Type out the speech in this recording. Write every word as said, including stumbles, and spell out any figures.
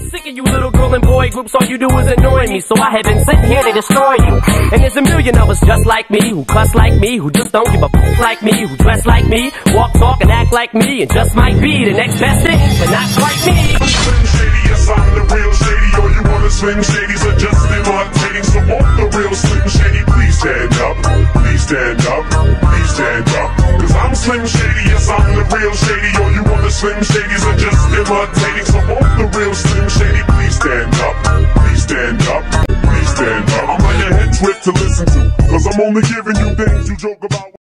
Sick of you little girl and boy groups, all you do is annoy me. So I have been sitting here to destroy you. And there's a million of us just like me, who cuss like me, who just don't give a f like me, who dress like me, walk, talk, and act like me, and just might be the next best thing, but not quite me. Slim Shady, yes, I'm the real Shady. All you other Slim Shadys are just imitating. So all the real Slim Shady, please stand up, please stand up, please stand up. Cause I'm Slim Shady, yes, I'm the real Shady. All you other Slim Shadys are just imitating. So all the real Slim Shady, please stand up, please stand up, please stand up. I'm on your head trip to listen to, cause I'm only giving you things you joke about.